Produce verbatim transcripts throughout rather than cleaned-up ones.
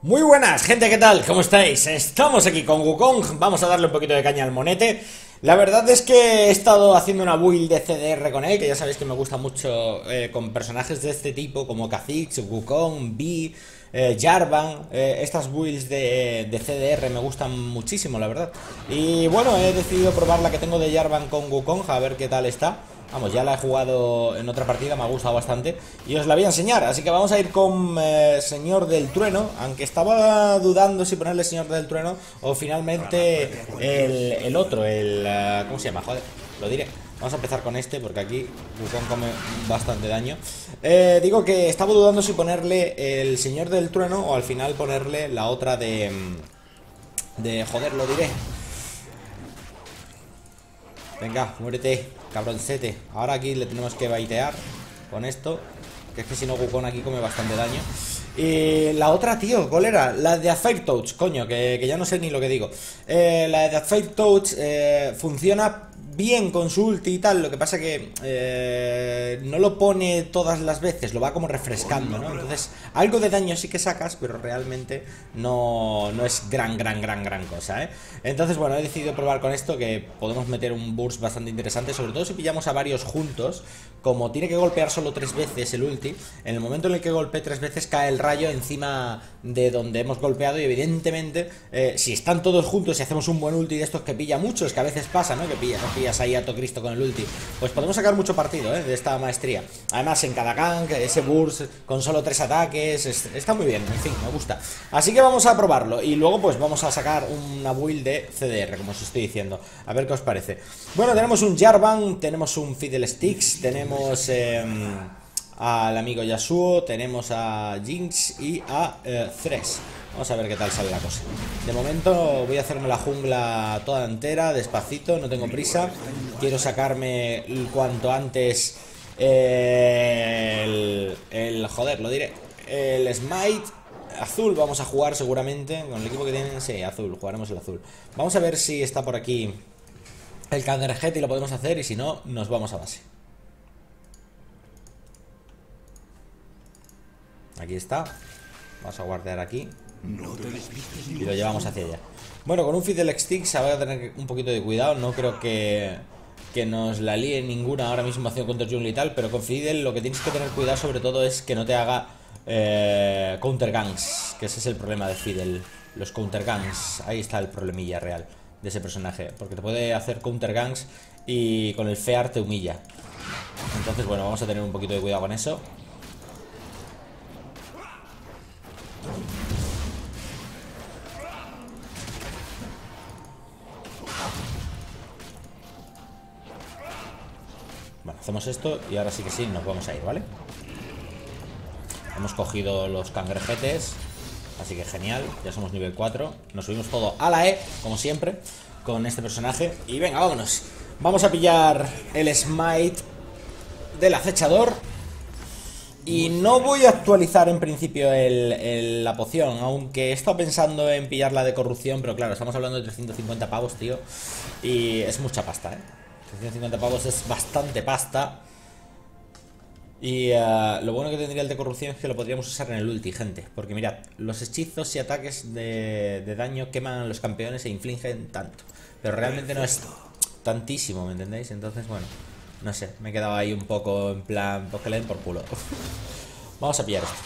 Muy buenas, gente, ¿qué tal? ¿Cómo estáis? Estamos aquí con Wukong, vamos a darle un poquito de caña al monete. La verdad es que he estado haciendo una build de C D R con él, que ya sabéis que me gusta mucho eh, con personajes de este tipo, como Kha'Zix, Wukong, Vi, eh, Jarvan. Eh, estas builds de, de C D R me gustan muchísimo, la verdad. Y bueno, he decidido probar la que tengo de Jarvan con Wukong, a ver qué tal está. Vamos, ya la he jugado en otra partida, me ha gustado bastante y os la voy a enseñar, así que vamos a ir con eh, Señor del Trueno. Aunque estaba dudando si ponerle Señor del Trueno o finalmente el, el otro, el... Uh, ¿cómo se llama? Joder, lo diré. Vamos a empezar con este porque aquí Wukong come bastante daño. eh, Digo que estaba dudando si ponerle el Señor del Trueno o al final ponerle la otra de... De... joder, lo diré. Venga, muérete, cabroncete. Ahora aquí le tenemos que baitear con esto, que es que si no Wukong aquí come bastante daño. Y la otra, tío, ¿cuál era? La de Fire Touch, coño, que, que ya no sé ni lo que digo. eh, La de Fire Touch eh, funciona bien con su ulti y tal. Lo que pasa que eh, no lo pone todas las veces, lo va como refrescando, ¿no? Entonces, algo de daño sí que sacas, pero realmente no, no es gran, gran, gran, gran cosa, ¿eh? Entonces, bueno, he decidido probar con esto, que podemos meter un burst bastante interesante, sobre todo si pillamos a varios juntos. Como tiene que golpear solo tres veces el ulti, en el momento en el que golpee tres veces cae el rayo encima de donde hemos golpeado. Y evidentemente, eh, si están todos juntos y hacemos un buen ulti de estos que pilla muchos, que a veces pasa, ¿no? Que pillas, no pillas ahí a to Cristo con el ulti, pues podemos sacar mucho partido, ¿eh? De esta maestría. Además, en cada gank, ese burst con solo tres ataques, es, está muy bien, en fin, me gusta. Así que vamos a probarlo y luego pues vamos a sacar una build de C D R, como os estoy diciendo. A ver qué os parece. Bueno, tenemos un Jarvan, tenemos un Fiddlesticks, tenemos eh, al amigo Yasuo, tenemos a Jinx y a eh, Thresh. Vamos a ver qué tal sale la cosa. De momento voy a hacerme la jungla toda entera, despacito, no tengo prisa. Quiero sacarme cuanto antes eh, el, el... joder, lo diré, el Smite azul. Vamos a jugar seguramente con el equipo que tienen. Sí, azul, jugaremos el azul. Vamos a ver si está por aquí el cangrejete y lo podemos hacer. Y si no, nos vamos a base. Aquí está. Vamos a guardar aquí y lo llevamos hacia allá. Bueno, con un Fiddlesticks voy a tener un poquito de cuidado. No creo que, que nos la líe ninguna ahora mismo haciendo counter jungle y tal. Pero con Fiddle lo que tienes que tener cuidado sobre todo es que no te haga eh, counter ganks, que ese es el problema de Fiddle. Los counter ganks, ahí está el problemilla real de ese personaje, porque te puede hacer counter ganks y con el fear te humilla. Entonces bueno, vamos a tener un poquito de cuidado con eso. Bueno, hacemos esto y ahora sí que sí, nos vamos a ir, ¿vale? Hemos cogido los cangrejetes, así que genial, ya somos nivel cuatro. Nos subimos todo a la E, como siempre, con este personaje. Y venga, vámonos. Vamos a pillar el Smite del acechador. Y no voy a actualizar en principio el, el, la poción, aunque he estado pensando en pillar la de corrupción. Pero claro, estamos hablando de trescientos cincuenta pavos, tío. Y es mucha pasta, ¿eh? trescientos cincuenta pavos es bastante pasta. Y uh, lo bueno que tendría el de corrupción es que lo podríamos usar en el ulti, gente. Porque mirad, los hechizos y ataques de, de daño queman a los campeones e infligen tanto. Pero realmente no es tantísimo, ¿me entendéis? Entonces, bueno, no sé, me he quedado ahí un poco en plan, pues que le den por culo. Vamos a pillar esto.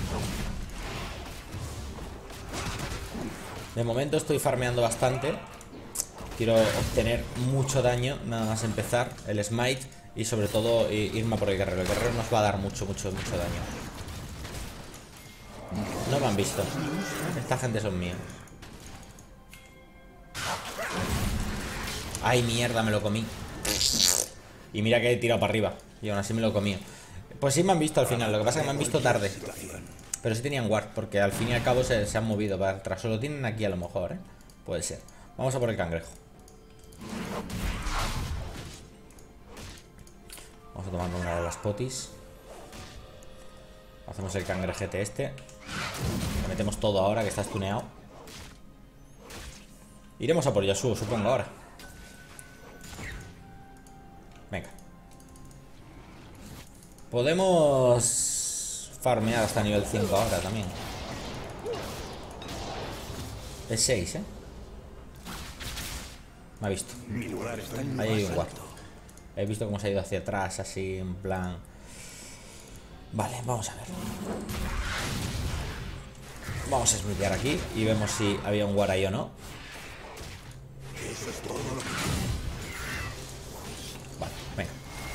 De momento estoy farmeando bastante. Quiero obtener mucho daño, nada más empezar el Smite. Y sobre todo irme por el guerrero. El guerrero nos va a dar mucho, mucho, mucho daño. No me han visto. Esta gente son míos. Ay, mierda, me lo comí. Y mira que he tirado para arriba y aún así me lo comí. Pues sí me han visto al final. Lo que pasa es que me han visto tarde. Pero sí tenían ward, porque al fin y al cabo se, se han movido para atrás. Solo tienen aquí a lo mejor, ¿eh? Puede ser. Vamos a por el cangrejo. Vamos a tomar una de las potis. Hacemos el cangrejete este. Le metemos todo ahora que está stuneado. Iremos a por Yasuo, supongo, ahora. Venga. Podemos farmear hasta nivel cinco ahora también. Es seis, ¿eh? Me ha visto. Ahí hay un guard. He visto cómo se ha ido hacia atrás, así, en plan... Vale, vamos a ver. Vamos a smitear aquí y vemos si había un guard ahí o no. Vale, venga.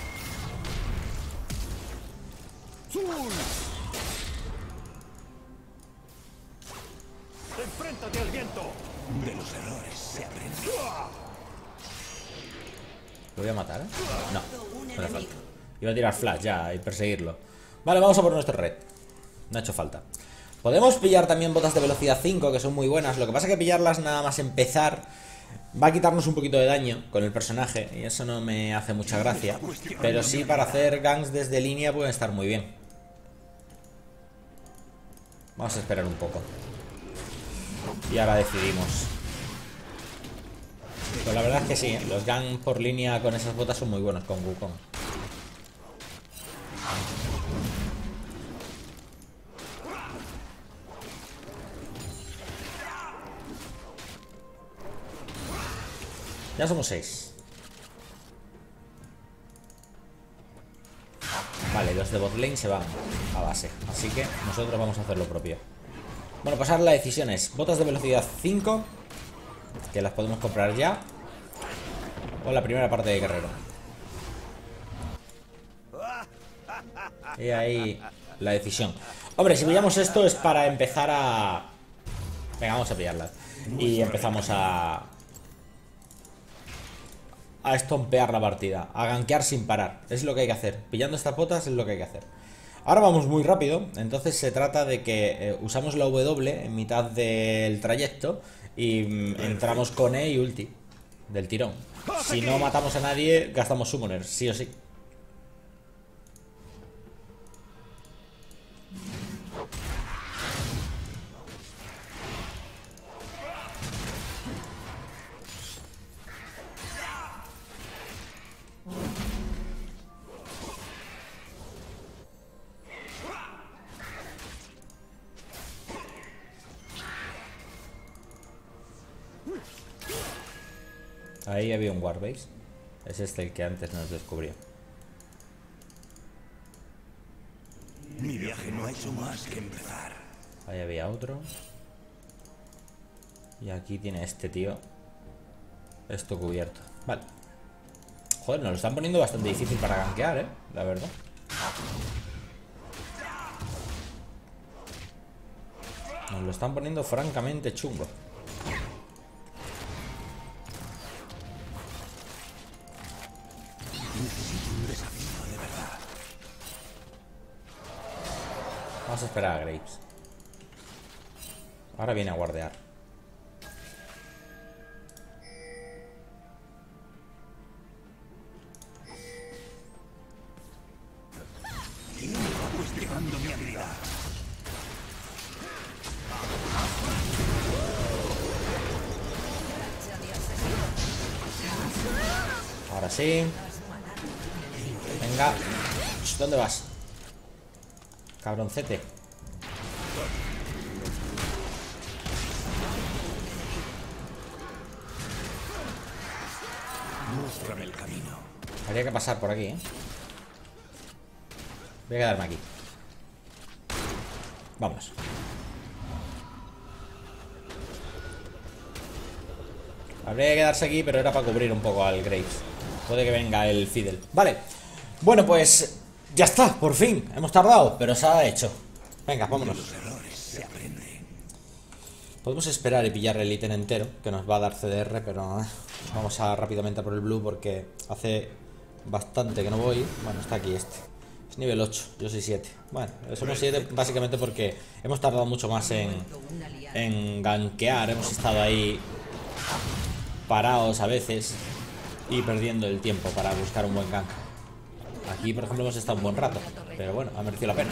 Enfréntate al viento. De los errores se aprende. ¿Lo voy a matar, eh? No, no le falta. Iba a tirar flash ya y perseguirlo. Vale, vamos a por nuestro red. No ha hecho falta. Podemos pillar también botas de velocidad cinco, que son muy buenas. Lo que pasa es que pillarlas nada más empezar va a quitarnos un poquito de daño con el personaje, y eso no me hace mucha gracia. Pero sí, para hacer ganks desde línea pueden estar muy bien. Vamos a esperar un poco. Y ahora decidimos. Pues la verdad es que sí, ¿eh? Los ganks por línea con esas botas son muy buenos con Wukong. Ya somos seis. Vale, los de botlane se van a base, así que nosotros vamos a hacer lo propio. Bueno, pues ahora la decisión es botas de velocidad cinco, que las podemos comprar ya, o la primera parte de guerrero. Y ahí la decisión. Hombre, si pillamos esto es para empezar a... Venga, vamos a pillarlas. Y empezamos a... a estompear la partida, a gankear sin parar. Es lo que hay que hacer. Pillando estas botas es lo que hay que hacer. Ahora vamos muy rápido, entonces se trata de que eh, usamos la W en mitad del trayecto y mm, entramos con E y ulti del tirón. Si no matamos a nadie, gastamos summoner, sí o sí. Ahí había un warbase. Es este el que antes nos descubrió. Mi viaje no ha hecho más que empezar. Ahí había otro. Y aquí tiene este tío esto cubierto. Vale. Joder, nos lo están poniendo bastante difícil para gankear, eh, la verdad. Nos lo están poniendo francamente chungo. Vamos a esperar a Graves. Ahora viene a guardear. Cuestionando mi habilidad. Ahora sí. Venga. ¿Dónde vas? Cabroncete. Muéstrame el camino. Habría que pasar por aquí, ¿eh? Voy a quedarme aquí. Vamos. Habría que quedarse aquí, pero era para cubrir un poco al Graves. Puede que venga el Fiddle. Vale. Bueno, pues ya está, por fin. Hemos tardado, pero se ha hecho. Venga, vámonos. Podemos esperar y pillar el ítem entero, que nos va a dar C D R, pero eh, vamos a rápidamente a por el blue porque hace bastante que no voy. Bueno, está aquí este. Es nivel ocho, yo soy siete. Bueno, somos siete básicamente porque hemos tardado mucho más en, en gankear. Hemos estado ahí parados a veces y perdiendo el tiempo para buscar un buen gank. Aquí, por ejemplo, hemos estado un buen rato, pero bueno, ha merecido la pena.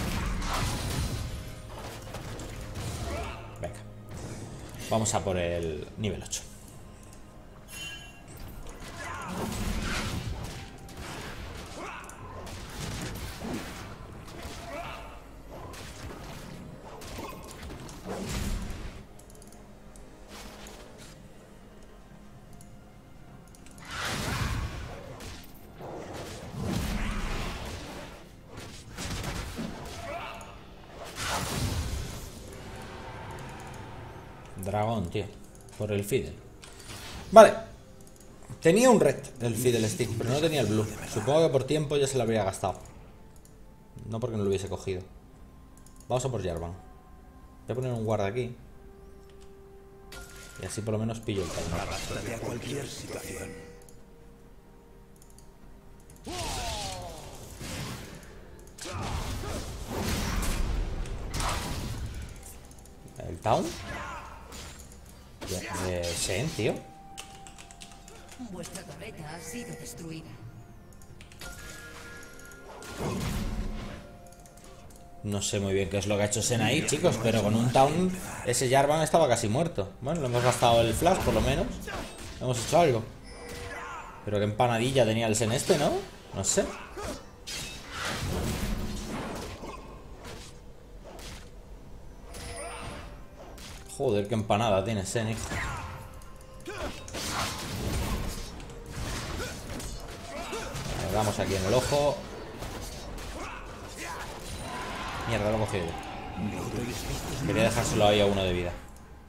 Venga. Vamos a por el nivel ocho. Dragón, tío. Por el Fiddle. Vale. Tenía un red el Fiddle Stick, pero no tenía el blue. Supongo que por tiempo ya se lo habría gastado. No porque no lo hubiese cogido. Vamos a por Jarvan. Voy a poner un guarda aquí. Y así por lo menos pillo el timer. Arrástrate a cualquier situación. ¿El town? De, de Shen, tío. Vuestra torreta ha sido destruida. No sé muy bien qué es lo que ha hecho Shen ahí, chicos, pero con un town ese Jarvan estaba casi muerto. Bueno, le hemos gastado el flash, por lo menos. Hemos hecho algo. Pero qué empanadilla tenía el Shen este, ¿no? No sé. Joder, qué empanada tiene Shen, hijo. Le damos aquí en el ojo. Mierda, lo he cogido. Quería dejárselo ahí a uno de vida.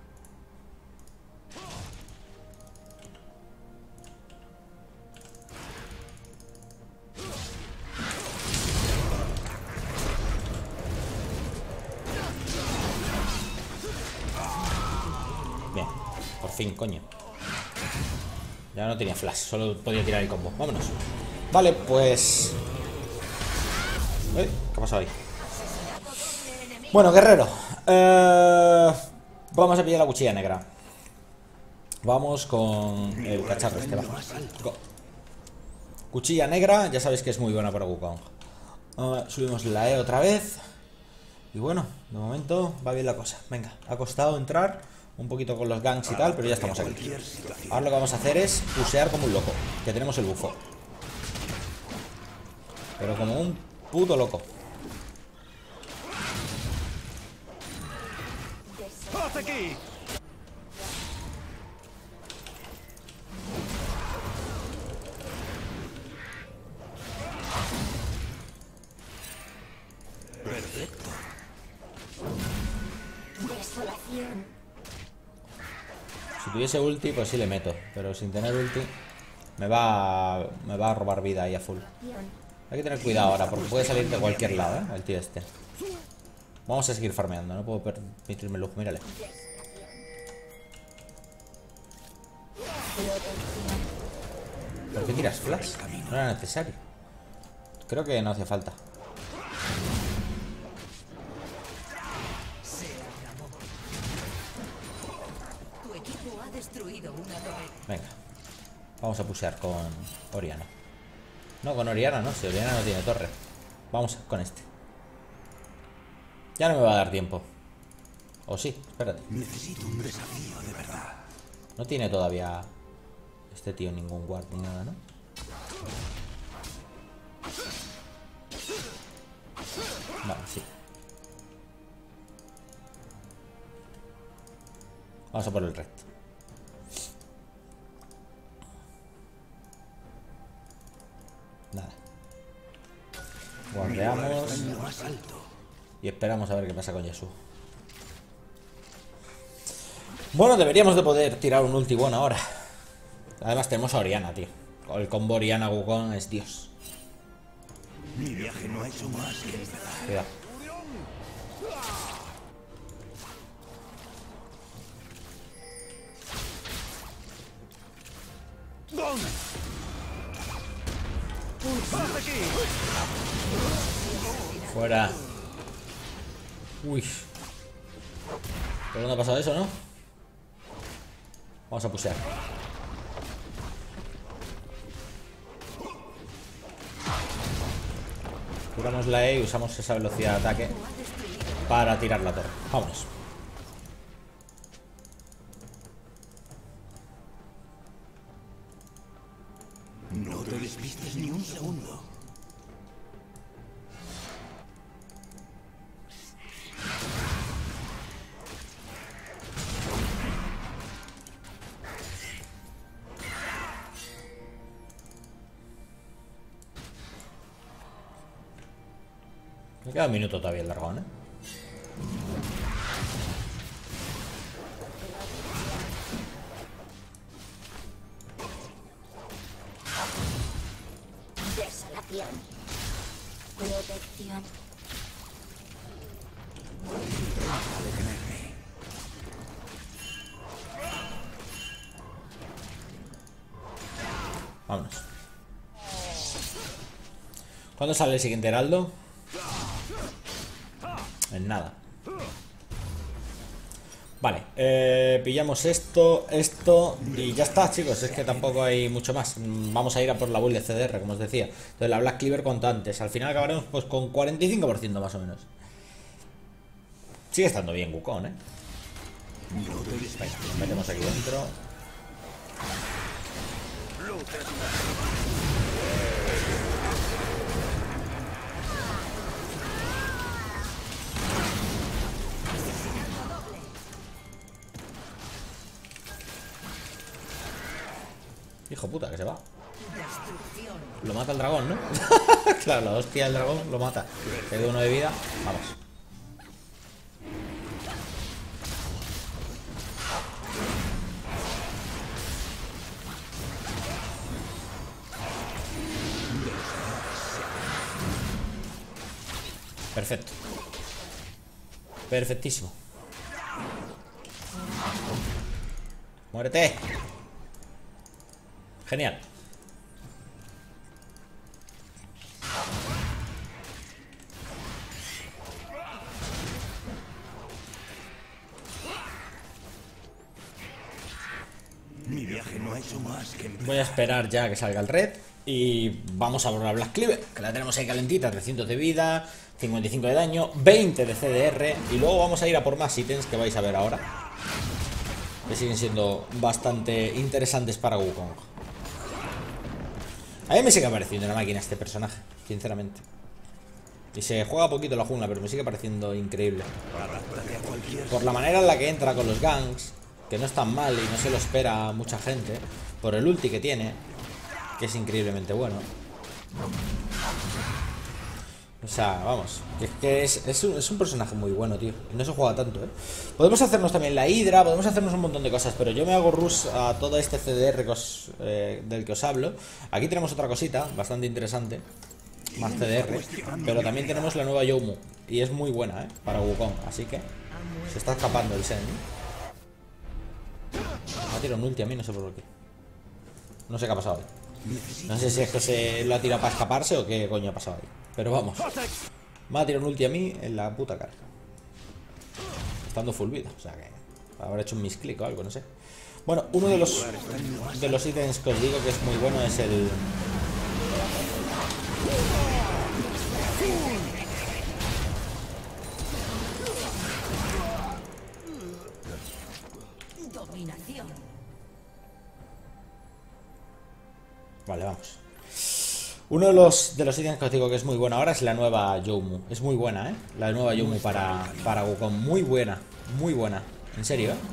Bien, por fin, coño. Ya no tenía flash, solo podía tirar el combo. Vámonos. Vale, pues... Uy, ¿qué ha pasado ahí? Bueno, guerrero. Eh... Vamos a pillar la cuchilla negra. Vamos con el cacharro este. Va. Go. Cuchilla negra, ya sabéis que es muy buena para Wukong. Uh, subimos la E otra vez. Y bueno, de momento va bien la cosa. Venga, ha costado entrar un poquito con los ganks y tal, pero ya estamos aquí. Ahora lo que vamos a hacer es pusear como un loco, que tenemos el bufo. Pero como un puto loco. ¡Haz aquí! Perfecto. Desolación. Si tuviese ulti, pues sí le meto. Pero sin tener ulti, me va a, me va a robar vida ahí a full. Hay que tener cuidado ahora, porque puede salir de cualquier lado, ¿eh? El tío este. Vamos a seguir farmeando, no puedo permitirme el lujo, mírale. ¿Por qué tiras flash? No era necesario. Creo que no hacía falta. Tu equipo ha destruido una torreta. Venga. Vamos a pushear con Oriana. No, con Oriana no, si Oriana no tiene torre. Vamos con este. Ya no me va a dar tiempo. O sí, espérate. Necesito un desafío de verdad. No tiene todavía este tío ningún guard ni nada, ¿no? Vale, sí. Vamos a por el red. Nada. Guardeamos Lo más alto. y esperamos a ver qué pasa con Yasuo. Bueno, deberíamos de poder tirar un ulti bueno ahora. Además tenemos a Oriana, tío. El combo Oriana Wukong es Dios. Mi viaje no ha hecho más que empezar. Cuidado. ¿Dónde? ¡Haz aquí! Fuera. Uy. ¿Por dónde ha pasado eso, no? Vamos a pusear. Curamos la E y usamos esa velocidad de ataque para tirar la torre. Vámonos. No te despistes ni un segundo. Me queda un minuto todavía el dragón, ¿eh? Protección. Protección. Vámonos. ¿Cuándo sale el siguiente heraldo? En nada. Vale, eh, pillamos esto, esto y ya está, chicos. Es que tampoco hay mucho más. Vamos a ir a por la build de C D R, como os decía. Entonces la Black Cleaver cuanto antes. Al final acabaremos pues con cuarenta y cinco por ciento más o menos. Sigue estando bien Wukong, ¿eh? Venga, lo metemos aquí dentro. Hijo puta, que se va. Lo mata el dragón, ¿no? Claro, la hostia del dragón lo mata. Queda uno de vida. Vamos. Perfecto. Perfectísimo. Muérete. Genial. Mi viaje no ha hecho más que empezar. Voy a esperar ya que salga el red. Y vamos a por la Black Cleaver, que la tenemos ahí calentita. Trescientos de vida, cincuenta y cinco de daño, veinte de C D R. Y luego vamos a ir a por más ítems que vais a ver ahora, que siguen siendo bastante interesantes para Wukong. A mí me sigue pareciendo una máquina este personaje, sinceramente. Y se juega poquito la jungla, pero me sigue pareciendo increíble. Por la manera en la que entra con los ganks, que no es tan mal y no se lo espera mucha gente. Por el ulti que tiene, que es increíblemente bueno. O sea, vamos, que, que es, es, un, es un personaje muy bueno, tío. Y no se juega tanto, ¿eh? Podemos hacernos también la Hydra, podemos hacernos un montón de cosas, pero yo me hago rush a todo este C D R que os, eh, del que os hablo. Aquí tenemos otra cosita bastante interesante. Más C D R. Pero también tenemos la nueva Youmuuu. Y es muy buena, ¿eh? Para Wukong. Así que se está escapando el Sen. Me ha tirado un ulti a mí, no sé por qué. No sé qué ha pasado ahí. No sé si es que se lo ha tirado para escaparse o qué coño ha pasado ahí. Pero vamos. Me ha tirado un ulti a mí en la puta cara. Estando full vida. O sea que habrá hecho un misclick o algo, no sé. Bueno, uno de los de los ítems que os digo que es muy bueno es el... Dominación. Vale, vamos. Uno de los, de los ítems que os digo que es muy bueno ahora es la nueva Youmuuu. Es muy buena, ¿eh? La nueva Youmuuu para, para Wukong. Muy buena, muy buena. En serio, ¿eh?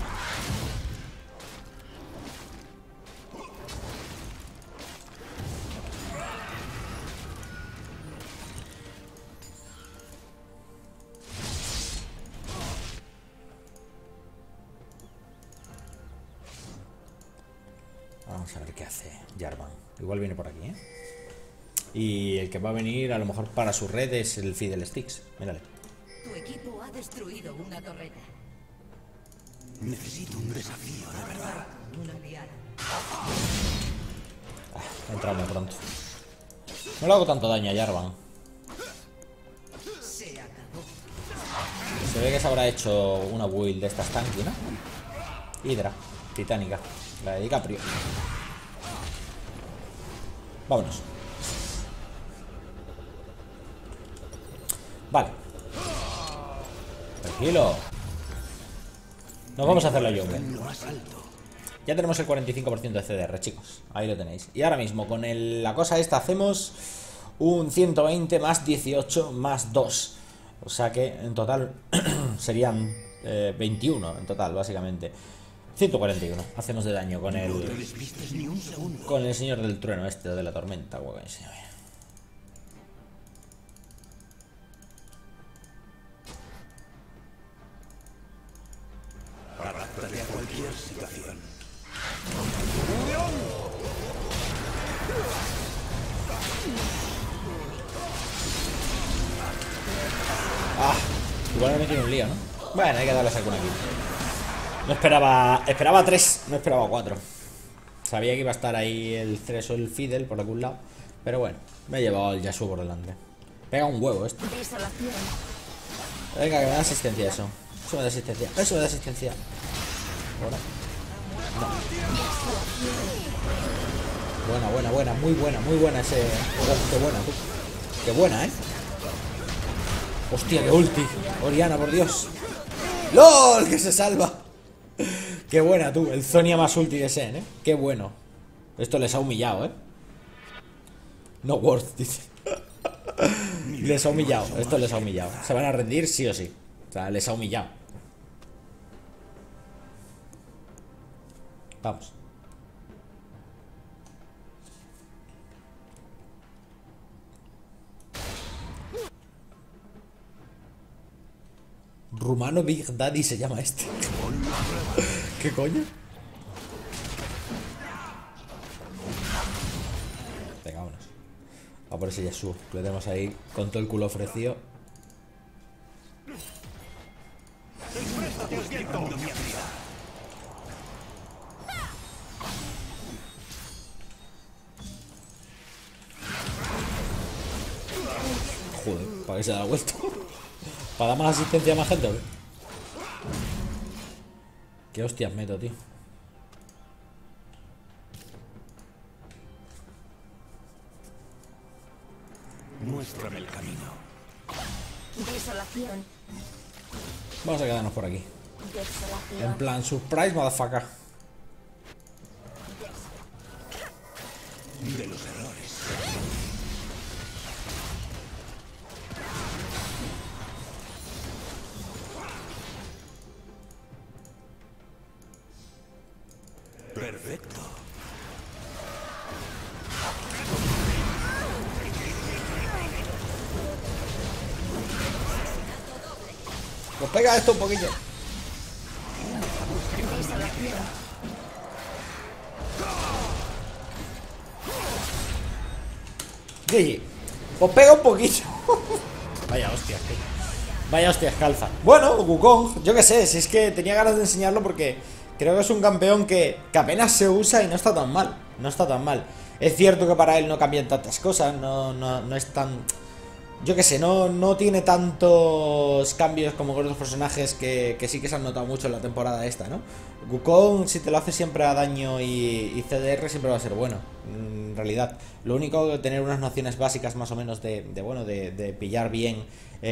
Vamos a ver qué hace Jarvan. Igual viene por aquí, ¿eh? Y el que va a venir a lo mejor para su red es el Fiddlesticks. Mírale. Tu equipo ha destruido una torreta. Necesito un desafío, de verdad. Una aliada. Ah, ha entrado muy pronto. No le hago tanto daño a Jarvan. Se acabó. Se ve que se habrá hecho una build de estas tanky, ¿no? Hydra, titánica. La de DiCaprio. Vámonos. Vale. Tranquilo. Nos vamos a hacer la Youmuuu. Ya tenemos el cuarenta y cinco por ciento de C D R, chicos. Ahí lo tenéis. Y ahora mismo con el, la cosa esta hacemos un ciento veinte más dieciocho más dos. O sea que en total serían eh, veintiuno en total, básicamente. ciento cuarenta y uno hacemos de daño con el... Con el señor del trueno este, o de la tormenta. Huevo, señor. Adáptate a cualquier situación. Ah, igual me he metido en un lío, ¿no? Bueno, hay que darle alguna aquí. No esperaba... Esperaba tres, no esperaba cuatro. Sabía que iba a estar ahí el tres o el Fidel por algún lado. Pero bueno, me he llevado el Yasuo por delante. Pega un huevo esto. Venga, que me da asistencia eso. Eso me da asistencia. Eso me da asistencia. Ahora. No. Buena, buena, buena. Muy buena, muy buena ese... Oh, qué buena, tú. Qué buena, ¿eh? Hostia, qué ulti. Oriana, por Dios. ¡Lol! Que se salva. Qué buena, tú. El Zonia más ulti de Sen, ¿eh? Qué bueno. Esto les ha humillado, ¿eh? No worth, dice. Les ha humillado. Esto les ha humillado. Se van a rendir sí o sí. O sea, les ha humillado. Vamos. Rumano Big Daddy se llama este. ¿Qué coño? Venga, vámonos. Va por ese Yasuo, que lo tenemos ahí con todo el culo ofrecido. Joder, para que se da la vuelta. ¿Para dar más asistencia a más gente o qué? ¿Qué hostias meto, tío? Muéstrame el camino. Desolación. Vamos a quedarnos por aquí. Desolación. En plan, surprise, motherfucker. De los errores. Perfecto. Pues pega esto un poquillo. G G. Pues pega un poquillo. Vaya hostias, tío. Vaya hostias, calza. Bueno, Wukong, yo qué sé, si es que tenía ganas de enseñarlo porque creo que es un campeón que, que apenas se usa y no está tan mal. No está tan mal. Es cierto que para él no cambian tantas cosas, no, no, no es tan... Yo qué sé, no, no tiene tantos cambios como con otros personajes que, que sí que se han notado mucho en la temporada esta, ¿no? Wukong, si te lo hace siempre a daño y, y C D R, siempre va a ser bueno, en realidad. Lo único que tener unas nociones básicas más o menos de, de bueno, de, de pillar bien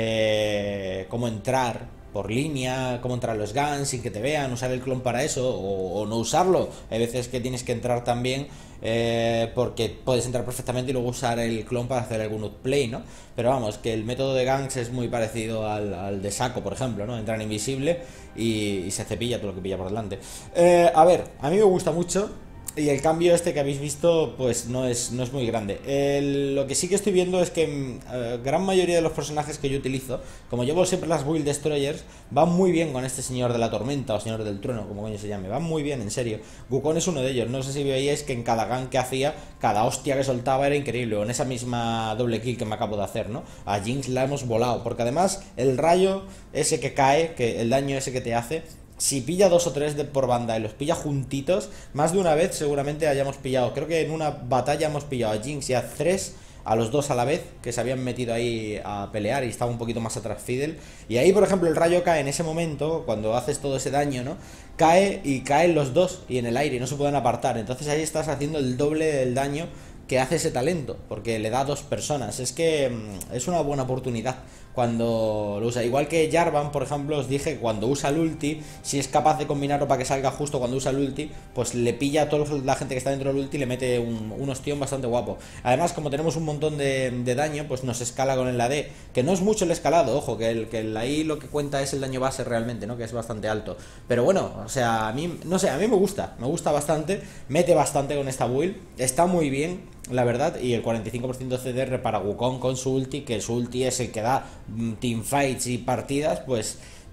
eh, cómo entrar por línea, cómo entrar los guns sin que te vean, usar el clon para eso o, o no usarlo. Hay veces que tienes que entrar también eh, porque puedes entrar perfectamente y luego usar el clon para hacer algún outplay, ¿no? Pero vamos, que el método de ganks es muy parecido al, al de Saco, por ejemplo, ¿no? Entrar invisible y, y se cepilla todo lo que pilla por delante. Eh, a ver, a mí me gusta mucho. Y el cambio este que habéis visto, pues no es, no es muy grande. El, lo que sí que estoy viendo es que eh, gran mayoría de los personajes que yo utilizo, como llevo siempre las Build Destroyers, van muy bien con este señor de la tormenta o señor del trueno, como coño se llame. Van muy bien, en serio. Wukong es uno de ellos. No sé si veíais que en cada gank que hacía, cada hostia que soltaba era increíble. O en esa misma doble kill que me acabo de hacer, ¿no? A Jinx la hemos volado. Porque además, el rayo ese que cae, que el daño ese que te hace... Si pilla dos o tres de por banda y los pilla juntitos, más de una vez seguramente hayamos pillado. Creo que en una batalla hemos pillado a Jinx y a Thresh, a los dos a la vez, que se habían metido ahí a pelear y estaba un poquito más atrás Fidel. Y ahí, por ejemplo, el rayo cae en ese momento, cuando haces todo ese daño, ¿no? Cae y caen los dos y en el aire y no se pueden apartar. Entonces ahí estás haciendo el doble del daño que hace ese talento, porque le da a dos personas. Es que mmm, es una buena oportunidad cuando lo usa. Igual que Jarvan, por ejemplo, os dije, cuando usa el ulti, si es capaz de combinarlo para que salga justo cuando usa el ulti, pues le pilla a toda la gente que está dentro del ulti y le mete un, un ostión bastante guapo. Además, como tenemos un montón de, de daño, pues nos escala con el A D, que no es mucho el escalado, ojo, que, el, que el, ahí lo que cuenta es el daño base realmente, ¿no? Que es bastante alto. Pero bueno, o sea, a mí, no sé, a mí me gusta, me gusta bastante, mete bastante con esta build, está muy bien, la verdad, y el cuarenta y cinco por ciento de C D R para Wukong con su ulti, que su ulti es el que da mm, teamfights y partidas, pues yo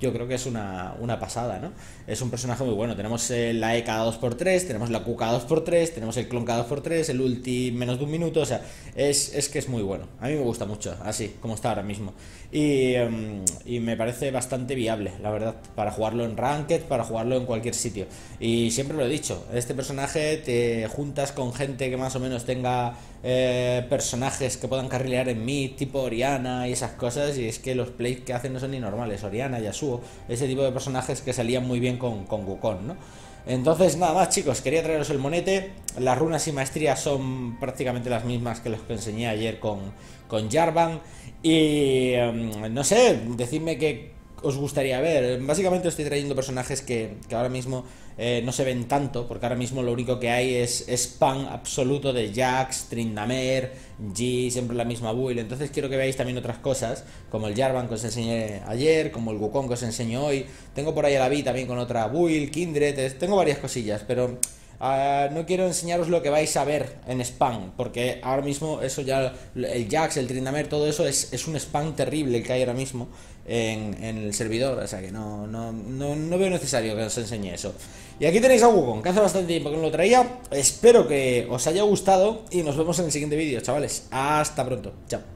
yo creo que es una, una pasada, ¿no? Es un personaje muy bueno. Tenemos eh, la E cada dos por tres, tenemos la Q cada dos por tres, tenemos el clon cada dos por tres, el ulti menos de un minuto, o sea, es, es que es muy bueno. A mí me gusta mucho, así, como está ahora mismo. Y, um, y me parece bastante viable, la verdad, para jugarlo en Ranked, para jugarlo en cualquier sitio. Y siempre lo he dicho, este personaje te juntas con gente que más o menos tenga eh, personajes que puedan carrilear en mid, tipo Oriana y esas cosas, y es que los plays que hacen no son ni normales. Oriana, Yasuo, ese tipo de personajes que salían muy bien con, con Wukong, ¿no? Entonces nada más, chicos, quería traeros el monete. Las runas y maestrías son prácticamente las mismas que los que enseñé ayer con, con Jarvan. Y um, no sé, decidme qué os gustaría ver. Básicamente estoy trayendo personajes que, que ahora mismo eh, no se ven tanto, porque ahora mismo lo único que hay es spam absoluto de Jax, Tryndamere, G, siempre la misma build. Entonces quiero que veáis también otras cosas, como el Jarvan que os enseñé ayer, como el Wukong que os enseño hoy. Tengo por ahí a la Vi también con otra build, Kindred, tengo varias cosillas, pero Uh, no quiero enseñaros lo que vais a ver en spam, porque ahora mismo eso ya, el Jax, el Tryndamere, todo eso es, es un spam terrible el que hay ahora mismo en, en el servidor, o sea que no, no, no, no veo necesario que os enseñe eso. Y aquí tenéis a Wukong, que hace bastante tiempo que no lo traía. Espero que os haya gustado y nos vemos en el siguiente vídeo, chavales. Hasta pronto, chao.